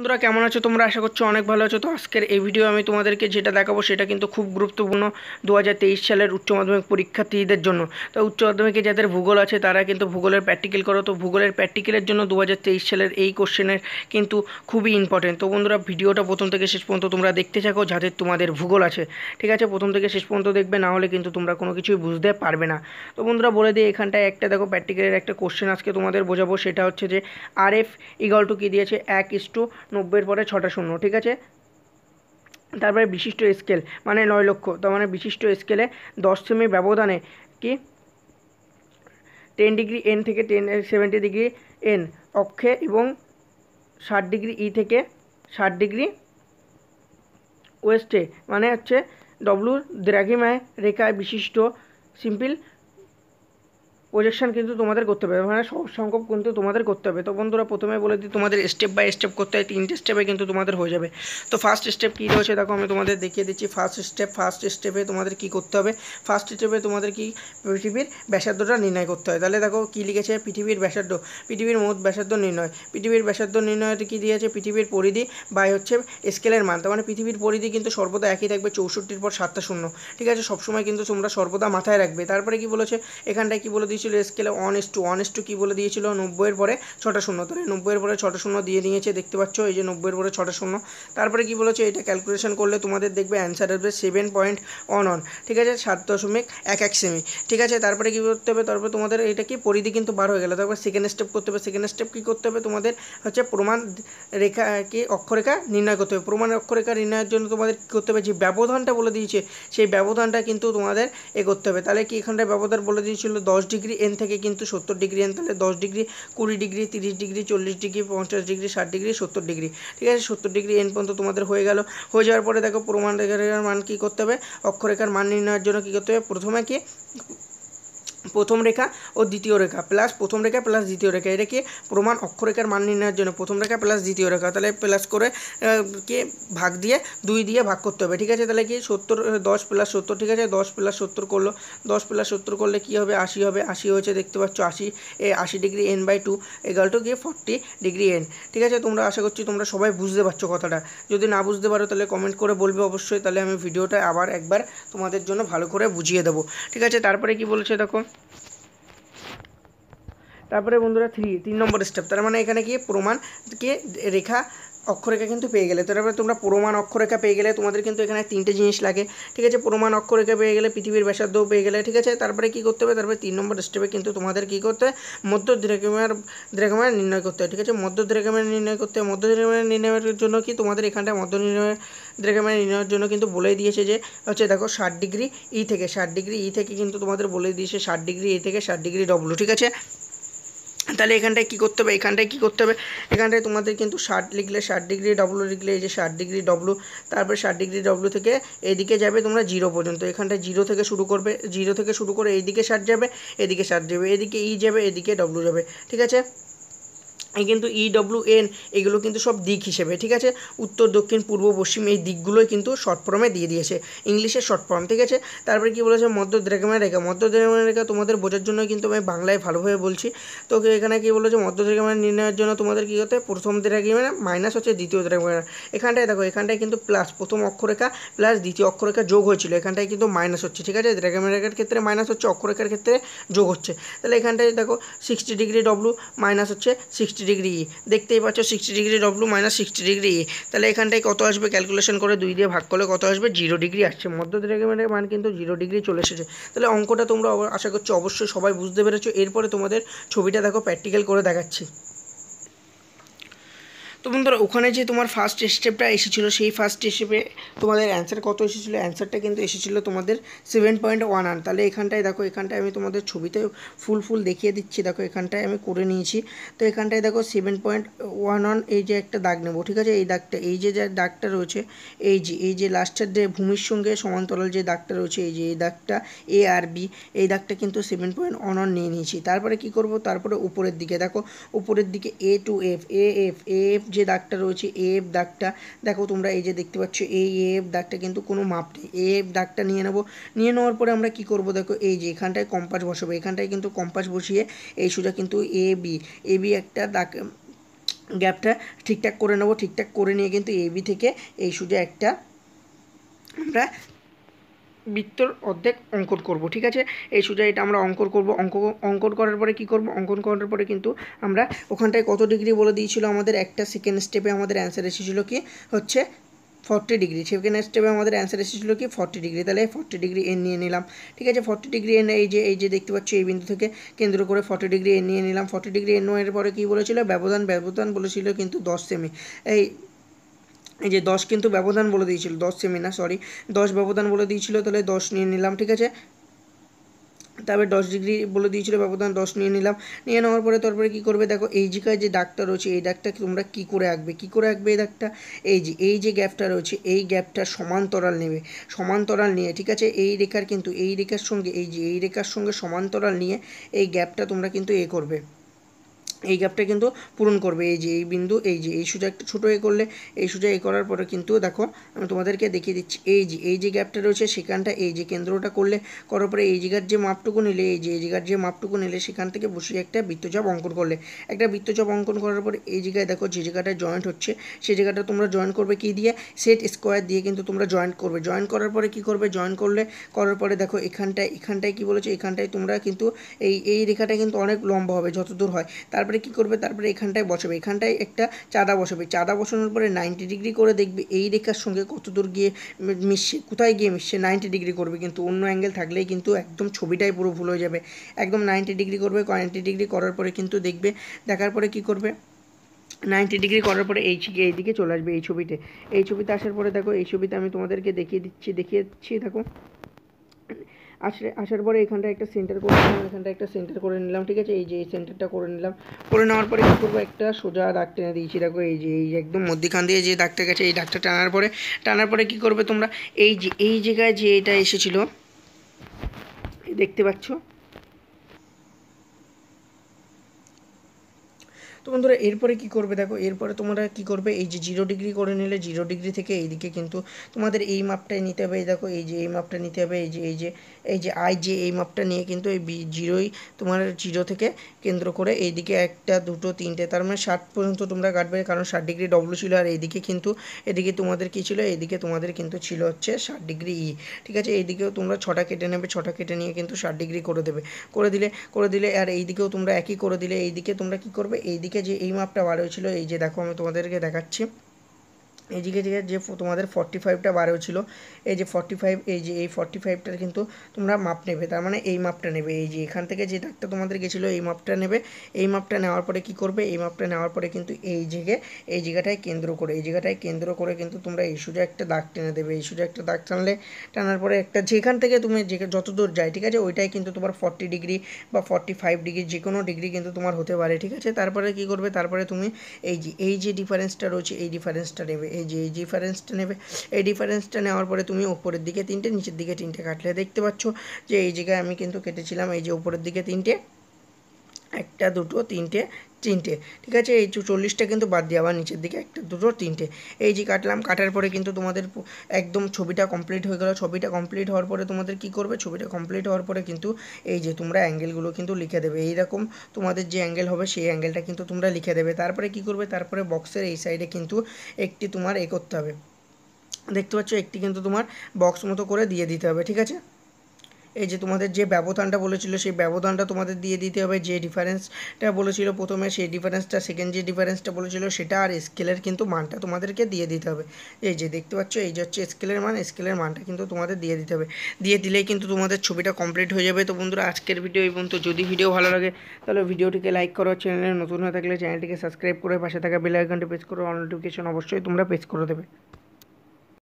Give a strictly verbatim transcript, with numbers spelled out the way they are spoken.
বন্ধুরা কেমন আছো তোমরা? আশা করছো অনেক ভালো আছো। তো আজকের এই ভিডিও আমি তোমাদেরকে যেটা দেখাবো সেটা কিন্তু খুব গুরুত্বপূর্ণ দু হাজার তেইশ সালের উচ্চ মাধ্যমিক পরীক্ষার্থীদের জন্য। তো উচ্চ মাধ্যমিকে যাদের ভূগোল আছে তারা কিন্তু ভূগোলের প্র্যাকটিক্যাল করো। তো ভূগোলের প্র্যাকটিক্যালের জন্য দু হাজার তেইশ সালের এই কোশ্চেনের কিন্তু খুবই ইম্পর্টেন্ট। তো বন্ধুরা ভিডিওটা প্রথম থেকে শেষ পর্যন্ত তোমরা দেখতে থাকো যাদের তোমাদের ভূগোল আছে, ঠিক আছে? প্রথম থেকে শেষ পর্যন্ত দেখবে, না হলে কিন্তু তোমরা কোনো কিছুই বুঝতে পারবে না। তো বন্ধুরা বলে দিই, এখানটায় একটা দেখো প্র্যাকটিক্যালের একটা কোশ্চেন আজকে তোমাদের বোঝাবো। সেটা হচ্ছে যে আর এফ ইগাল টু কী দিয়েছে, এক ইস টু নব্বইয়ের পরে ছটা শূন্য, ঠিক আছে? তারপরে বিশিষ্ট স্কেল মানে নয় লক্ষ, তার মানে বিশিষ্ট স্কেলে দশ সেমি ব্যবধানে কি টেন ডিগ্রি এন থেকে টেন সেভেন্টি ডিগ্রি এন অক্ষে এবং ষাট ডিগ্রি ই থেকে ষাট ডিগ্রি ওয়েস্টে, মানে হচ্ছে ডব্লু দ্রাঘিমায় রেখায় বিশিষ্ট সিম্পল প্রজেকশন কিন্তু তোমাদের করতে হবে, মানে সব সংখ্যক কিন্তু তোমাদের করতে হবে। তো বন্ধুরা প্রথমে বলে দিই, তোমাদের স্টেপ বাই স্টেপ করতে হয়, তিনটে স্টেপে কিন্তু তোমাদের হয়ে যাবে। তো ফার্স্ট স্টেপ কী রয়েছে দেখো, আমি তোমাদের দেখিয়ে দিচ্ছি। ফার্স্ট স্টেপ ফার্স্ট স্টেপে তোমাদের কী করতে হবে, ফার্স্ট স্টেপে তোমাদের কি পৃথিবীর ব্যাসার্ধটা নির্ণয় করতে হয়। তাহলে দেখো কী লিখেছে, পৃথিবীর ব্যাসার্ধ, পৃথিবীর মোট ব্যাসার্ধ নির্ণয়। পৃথিবীর ব্যাসার্ধ নির্ণয়তে কী দিয়েছে, পৃথিবীর পরিধি বাই হচ্ছে স্কেলের মান। তার মানে পৃথিবীর পরিধি কিন্তু সর্বদা একই থাকবে, চৌষট্টির পর সাতটা শূন্য, ঠিক আছে? সবসময় কিন্তু তোমরা সর্বদা মাথায় রাখবে। তারপরে কি বলেছে, এখানটায় কী বলে দিয়েছিল, স্কেলে one is to one is to কী বলে দিয়েছিল, নব্বইয়ের পরে ছটা শূন্য। তাহলে নব্বইয়ের পরে ছটা শূন্য দিয়ে নিয়েছে, দেখতে পাচ্ছ এই যে নব্বইয়ের পরে ছটা শূন্য। তারপরে কী বলেছে, এটা ক্যালকুলেশন করলে তোমাদের দেখবে অ্যান্সার আসবে সেভেন পয়েন্ট ওয়ান ওয়ান, ঠিক আছে? সাত দশমিক এক এক সেমি, ঠিক আছে? তারপরে কী করতে হবে, তারপরে তোমাদের এটা কি পরিধি কিন্তু বার হয়ে গেল। তারপর সেকেন্ড স্টেপ করতে হবে। সেকেন্ড স্টেপ কী করতে হবে, তোমাদের হচ্ছে প্রমাণ রেখা কি অক্ষরেখা নির্ণয় করতে হবে। প্রমাণের অক্ষরেখা নির্ণয়ের জন্য তোমাদের কী করতে হবে, যে ব্যবধানটা বলে দিয়েছে সেই ব্যবধানটা কিন্তু তোমাদের এ করতে হবে। তাহলে কি এখানটায় ব্যবধান বলে দিয়েছিল দশ ডিগ্রি এন থেকে কিন্তু সত্তর ডিগ্রি এন, তাহলে দশ ডিগ্রি, কুড়ি ডিগ্রি, তিরিশ ডিগ্রি, চল্লিশ ডিগ্রি, পঞ্চাশ ডিগ্রি, ষাট ডিগ্রি, সত্তর ডিগ্রি, ঠিক আছে? সত্তর ডিগ্রি এন পর্যন্ত তোমাদের হয়ে গেল। হয়ে যাওয়ার পরে দেখো প্রমাণ রেখার মান কী করতে হবে, অক্ষরেখার মান নির্ণয়ের জন্য কী করতে হবে, প্রথমে কি প্রথম রেখা ও দ্বিতীয় রেখা প্লাস প্রথম রেখা প্লাস দ্বিতীয় রেখা, এটা কি প্রমাণ অক্ষরেখার মান নির্ণয়ের জন্য প্রথম রেখা প্লাস দ্বিতীয় রেখা। তাহলে প্লাস করে কি ভাগ দিয়ে দুই দিয়ে ভাগ করতে হবে, ঠিক আছে? তাহলে কি সত্তর, দশ প্লাস সত্তর, ঠিক আছে? দশ প্লাস সত্তর করলো, দশ প্লাস সত্তর করলে কী হবে, আশি হবে। আশি হয়েছে, দেখতে পাচ্ছ আশি, এ আশি degree N by two equal to গিয়ে ফর্টি ডিগ্রি এন, ঠিক আছে? তোমরা আশা করছি তোমরা সবাই বুঝতে পারছো কথাটা। যদি না বুঝতে পারো তাহলে কমেন্ট করে বলবে অবশ্যই, তাহলে আমি ভিডিওটা আবার একবার তোমাদের জন্য ভালো করে বুঝিয়ে দেবো, ঠিক আছে? তারপরে কি বলেছে দেখো, তারপরে বন্ধুরা থ্রি তিন নম্বর স্টেপ, তার মানে এখানে কি প্রমাণকে রেখা অক্ষরেখা কিন্তু পেয়ে গেলে। তারপরে তোমরা প্রমাণ অক্ষরেখা পেয়ে গেলে, তোমাদের কিন্তু এখানে তিনটে জিনিস লাগে, ঠিক আছে? প্রমাণ অক্ষরেখা পেয়ে গেলে, পৃথিবীর ব্যাসার্ধও পেয়ে গেলে, ঠিক আছে? তারপরে কী করতে হবে, তারপরে তিন নম্বর স্টেপে কিন্তু তোমাদের কী করতে হয়, মধ্য দ্রাঘিমার দ্রাঘিমা নির্ণয় করতে হয়, ঠিক আছে? মধ্য দ্রাঘিমা নির্ণয় করতে হয়। মধ্য দ্রাঘিমা নির্ণয়ের জন্য কি তোমাদের এখানটায় মধ্য নির্ণয় দ্রাঘিমা নির্ণয়ের জন্য কিন্তু বলেই দিয়েছে যে হচ্ছে দেখো ষাট ডিগ্রি ই থেকে ষাট ডিগ্রি ই থেকে কিন্তু তোমাদের বলে দিয়েছে ষাট ডিগ্রি ই থেকে ষাট ডিগ্রি ডব্লু, ঠিক আছে? তাহলে এখানটায় কী করতে হবে, এখানটায় কী করতে হবে, এখানটায় তোমাদের কিন্তু ষাট লিখলে ষাট ডিগ্রি ডব্লু লিখলে এই যে ষাট ডিগ্রি ডব্লু, তারপরে ষাট ডিগ্রি ডব্লু থেকে এদিকে যাবে তোমরা জিরো পর্যন্ত। এখানটায় জিরো থেকে শুরু করবে, জিরো থেকে শুরু করে এইদিকে ষাট যাবে, এদিকে ষাট যাবে, এদিকে ই যাবে, এদিকে ডব্লু যাবে, ঠিক আছে? এই কিন্তু ই ডব্লিউ এন এগুলো কিন্তু সব দিক হিসেবে, ঠিক আছে? উত্তর দক্ষিণ পূর্ব পশ্চিম এই দিকগুলোই কিন্তু শর্ট ফর্মে দিয়ে দিয়েছে, ইংলিশের শর্ট ফর্ম, ঠিক আছে? তারপরে কী বলেছে, মধ্য দ্রাঘিমা রেখা। মধ্য দ্রাঘিমা রেখা তোমাদের বোঝার জন্য কিন্তু আমি বাংলায় ভালোভাবে বলছি। তো এখানে কী বলেছে, মধ্য দ্রাঘিমা নির্ণয়ের জন্য তোমাদের কী করতে হয়, প্রথম দ্রাঘিমা মাইনাস হচ্ছে দ্বিতীয় দ্রাঘিমা। এখানটায় দেখো এখানটায় কিন্তু প্লাস প্রথম অক্ষরেখা প্লাস দ্বিতীয় অক্ষরেখা যোগ হয়েছিল, এখানটায় কিন্তু মাইনাস হচ্ছে, ঠিক আছে? দ্রাঘিমা রেখার ক্ষেত্রে মাইনাস হচ্ছে, অক্ষরেখার ক্ষেত্রে যোগ হচ্ছে। তাহলে এখানটায় দেখো সিক্সটি ডিগ্রি ডব্লু মাইনাস হচ্ছে সিক্সটি ডিগ্রি ই, দেখতেই পাচ্ছ sixty degree W minus sixty degree E. তাহলে এখানটায় কত আসবে, ক্যালকুলেশন করে দুই দিয়ে ভাগ করলে কত আসবে, জিরো ডিগ্রি আসছে। মধ্য দ্রাঘিমার মান কিন্তু জিরো ডিগ্রি চলে এসেছে। তাহলে অঙ্কটা তোমরা আশা করছি অবশ্যই সবাই বুঝতে পেরেছো। এরপরে তোমাদের ছবিটা দেখো প্র্যাকটিক্যাল করে দেখাচ্ছি। তো বন্ধুরা ওখানে যে তোমার ফার্স্ট স্টেপটা এসেছিলো, সেই ফার্স্ট স্টেপে তোমাদের অ্যান্সার কত এসেছিলো, অ্যান্সারটা কিন্তু এসেছিলো তোমাদের সেভেন পয়েন্ট ওয়ান ওয়ান। তাহলে এখানটায় দেখো, এখানটায় আমি তোমাদের ছবিতে ফুল ফুল দেখিয়ে দিচ্ছি, দেখো এখানটায় আমি করে নিয়েছি। তো এখানটায় দেখো সেভেন পয়েন্ট ওয়ান ওয়ান এই যে একটা দাগ নেবো, ঠিক আছে? এই দাগটা, এই যে যে দাগটা রয়েছে, এই যে এই যে লাস্টের যে ভূমির সঙ্গে সমান্তরাল যে দাগটা রয়েছে, এই যে এই দাগটা এ আর বি, এই দাগটা কিন্তু সেভেন পয়েন্ট ওয়ান ওয়ান নিয়ে নিয়েছি। তারপরে কি করব, তারপরে উপরের দিকে দেখো, উপরের দিকে A to F, A F A F যে দাগটা রয়েছে, এ এফ দাগটা দেখো তোমরা এই যে দেখতে পাচ্ছ, এই এ এফ দাগটা কিন্তু কোনো মাপ নেই, এ এফ দাগটা নিয়ে নেব। নিয়ে নেওয়ার পরে আমরা কি করব, দেখো এই যে এখানটায় কম্পাস বসাবো, এখানটায় কিন্তু কম্পাস বসিয়ে এই সোজা কিন্তু এ বি, এ বি একটা দাগ গ্যাপটা ঠিকঠাক করে নেবো। ঠিকঠাক করে নিয়ে কিন্তু এ বি থেকে এই সোজা একটা আমরা বৃত্তর অর্ধেক অঙ্কন করব, ঠিক আছে। এই সোজা এটা আমরা অঙ্কন করব। অঙ্ক অঙ্কন করার পরে কি করব, অঙ্কন করার পরে কিন্তু আমরা ওখানটায় কত ডিগ্রি বলে দিয়েছিল আমাদের, একটা সেকেন্ড স্টেপে আমাদের অ্যান্সার এসেছিলো কি হচ্ছে ফর্টি ডিগ্রি। সেকেন্ড স্টেপে আমাদের অ্যান্সার এসেছিলো কি ফর্টি ডিগ্রি। তাহলে ফর্টি ডিগ্রি এন নিয়ে নিলাম, ঠিক আছে। ফর্টি ডিগ্রি এন এই যে এই যে দেখতে পাচ্ছ এই বিন্দু থেকে কেন্দ্র করে ফর্টি ডিগ্রি এন নিয়ে নিলাম। ফর্টি ডিগ্রি এন এর পরে কী বলেছিল, ব্যবধান ব্যবধান বলেছিল কিন্তু দশ সেমি। এই এই যে দশ কিন্তু ব্যবধান বলে দিয়েছিল, দশ সেমি না সরি দশ ব্যবধান বলে দিয়েছিল, তাহলে দশ নিয়ে নিলাম, ঠিক আছে। তারপরে দশ ডিগ্রি বলে দিয়েছিল ব্যবধান, দশ নিয়ে নিলাম। নিয়ে নেওয়ার পরে তারপরে কী করবে দেখো, এই জায়গায় যে দাগটা রয়েছে এই দাগটা তোমরা কী করে আঁকবে, কী করে আঁকবে এই দাগটা, এই যে এই যে গ্যাপটা রয়েছে এই গ্যাপটা সমান্তরাল নেবে, সমান্তরাল নিয়ে, ঠিক আছে। এই রেখার কিন্তু এই রেখার সঙ্গে এই যে এই রেখার সঙ্গে সমান্তরাল নিয়ে এই গ্যাপটা তোমরা কিন্তু এ করবে, এই গ্যাপটা কিন্তু পূরণ করবে। এই যে এই বিন্দু এই যে এই সোজা একটা ছোটো এ করলে এই সোজা এ করার পরে কিন্তু দেখো আমি তোমাদেরকে দেখিয়ে দিচ্ছি, এই যে এই যে গ্যাপটা রয়েছে সেখানটা এই যে কেন্দ্রটা করলে, করার পরে এই জায়গার যে মাপটুকু নিলে এই যে এই জায়গার যে মাপটুকু নিলে সেখান থেকে বসিয়ে একটা বৃত্তচাপ অঙ্কন করলে, একটা বৃত্তচাপ অঙ্কন করার পরে এই জায়গায় দেখো যে জায়গাটা জয়েন্ট হচ্ছে সেই জায়গাটা তোমরা জয়েন্ট করবে কী দিয়ে, সেট স্কোয়ার দিয়ে কিন্তু তোমরা জয়েন্ট করবে। জয়েন্ট করার পরে কী করবে, জয়েন্ট করলে করার পরে দেখো এখানটায় এখানটায় কী বলেছে, এখানটায় তোমরা কিন্তু এই এই রেখাটা কিন্তু অনেক লম্বা হবে যত দূর হয়। তারপরে কী করবে, তারপরে এখানটায় বসাবে, এখানটায় একটা চাঁদা বসাবে, চাঁদা বসানোর পরে নাইনটি ডিগ্রি করে দেখবে এই রেখার সঙ্গে কত দূর গিয়ে মিশছে, কোথায় গিয়ে মিশছে, নাইনটি ডিগ্রি করবে। কিন্তু অন্য অ্যাঙ্গেল থাকলেই কিন্তু একদম ছবিটাই পুরো ভুল হয়ে যাবে। একদম নাইনটি ডিগ্রি করবে, নাইনটি ডিগ্রি করার পরে কিন্তু দেখবে, দেখার পরে কী করবে, নাইনটি ডিগ্রি করার পরে এই এই দিকে চলে আসবে এই ছবিতে। এই ছবিতে আসার পরে দেখো এই ছবিতে আমি তোমাদেরকে দেখিয়ে দিচ্ছি দেখিয়ে দিচ্ছি দেখো আসলে আসার পরে এখানটা একটা সেন্টার করে নিলাম, এখানটা একটা সেন্টার করে নিলাম, ঠিক আছে। এই যে এই সেন্টারটা করে নিলাম, করে নেওয়ার পরে কী করবো, একটা সোজা দাগ টেনে দিয়েছি দেখো, এই যে এই একদম মধ্যখান দিয়ে যে দাগটা গেছে এই দাগটা টানার পরে টানার পরে কী করবে তোমরা, এই যে এই জায়গায় যে এটা এসেছিলো দেখতে পাচ্ছ। তো বন্ধুরা এরপরে কী করবে দেখো, এরপরে তোমরা কী করবে, এই যে জিরো ডিগ্রি করে নিলে জিরো ডিগ্রি থেকে এইদিকে কিন্তু তোমাদের এই মাপটাই নিতে হবে। এই দেখো এই যে এই মাপটা নিতে হবে, এই যে এই যে এই যে আই যে এই মাপটা নিয়ে কিন্তু এই জিরোই তোমার জিরো থেকে কেন্দ্র করে এইদিকে একটা দুটো তিনটে তার মানে ষাট পর্যন্ত তোমরা কাটবে, কারণ ষাট ডিগ্রি ডব্লু ছিল। আর এইদিকে কিন্তু এদিকে তোমাদের কী ছিল, এইদিকে তোমাদের কিন্তু ছিল হচ্ছে ষাট ডিগ্রি ই, ঠিক আছে। এইদিকেও তোমরা ছটা কেটে নেবে, ছটা কেটে নিয়ে কিন্তু ষাট ডিগ্রি করে দেবে, করে দিলে করে দিলে আর এইদিকেও তোমরা একই করে দিলে। এইদিকে তোমরা কী করবে, এইদিকে যে এই মাপটা বার হয়েছিল এই যে দেখো আমি তোমাদেরকে দেখাচ্ছি, এইদিকে যে যে তোমাদের ফর্টি ফাইভটা বার হয়েছিল এই যে ফর্টি ফাইভ এই যে এই ফর্টি ফাইভটার কিন্তু তোমরা মাপ নেবে, তার মানে এই মাপটা নেবে, এই যে এখান থেকে যে দাগটা তোমাদের গেছিলো এই মাপটা নেবে। এই মাপটা নেওয়ার পরে কি করবে, এই মাপটা নেওয়ার পরে কিন্তু এই জায়গায় এই জায়গাটায় কেন্দ্র করে এই জায়গাটায় কেন্দ্র করে কিন্তু তোমরা এই সোজা একটা দাগ টেনে দেবে। এই সোজা একটা দাগ টানলে টানার পরে একটা যেখান থেকে তুমি যে যত দূর যায়, ঠিক আছে, ওইটাই কিন্তু তোমার ফর্টি ডিগ্রি বা ফর্টি ফাইভ ডিগ্রি যে কোনো ডিগ্রি কিন্তু তোমার হতে পারে, ঠিক আছে। তারপরে কি করবে, তারপরে তুমি এই যে এই যে ডিফারেন্সটা রয়েছে এই ডিফারেন্সটা নেবে, এই যে এই ডিফারেন্সটা নেবে। এই ডিফারেন্সটা নেওয়ার পরে তুমি উপরের দিকে তিনটে নিচের দিকে তিনটে কাটলে দেখতে পাচ্ছ যে এই জায়গায় আমি কিন্তু কেটেছিলাম এই যে উপরের দিকে তিনটে, একটা দুটো তিনটে তিনটে, ঠিক আছে। এই চল্লিশটা কিন্তু বাদ দিয়ে আবার নিচের দিকে একটা দুটো তিনটে এই যে কাটলাম। কাটার পরে কিন্তু তোমাদের একদম ছবিটা কমপ্লিট হয়ে গেল। ছবিটা কমপ্লিট হওয়ার পরে তোমাদের কি করবে, ছবিটা কমপ্লিট হওয়ার পরে কিন্তু এই যে তোমরা অ্যাঙ্গেলগুলো কিন্তু লিখে দেবে। এইরকম তোমাদের যে অ্যাঙ্গেল হবে সেই অ্যাঙ্গেলটা কিন্তু তোমরা লিখে দেবে। তারপরে কি করবে, তারপরে বক্সের এই সাইডে কিন্তু একটি তোমার এ করতে হবে, দেখতে পাচ্ছ একটি কিন্তু তোমার বক্স মতো করে দিয়ে দিতে হবে, ঠিক আছে। এই যে তোমাদের যে ব্যবধানটা বলেছিল সেই ব্যবধানটা তোমাদের দিয়ে দিতে হবে, যে ডিফারেন্সটা বলেছিল প্রথমে সেই ডিফারেন্সটা, সেকেন্ড যে ডিফারেন্সটা বলেছিল সেটা, আর স্কেলের কিন্তু মানটা তোমাদেরকে দিয়ে দিতে হবে। এই যে দেখতে পাচ্ছ এই যে হচ্ছে স্কেলের মান, স্কেলের মানটা কিন্তু তোমাদের দিয়ে দিতে হবে। দিয়ে দিলেই কিন্তু তোমাদের ছবিটা কমপ্লিট হয়ে যাবে। তো বন্ধুরা আজকের ভিডিও এই পর্যন্ত। যদি ভিডিও ভালো লাগে তাহলে ভিডিওটিকে লাইক করো, চ্যানেলে নতুন হয়ে থাকলে চ্যানেলটিকে সাবস্ক্রাইব করে পাশে থাকা বেল আইকনটি প্রেস করো, অল নোটিফিকেশন অবশ্যই তোমরা প্রেস করে দেবে।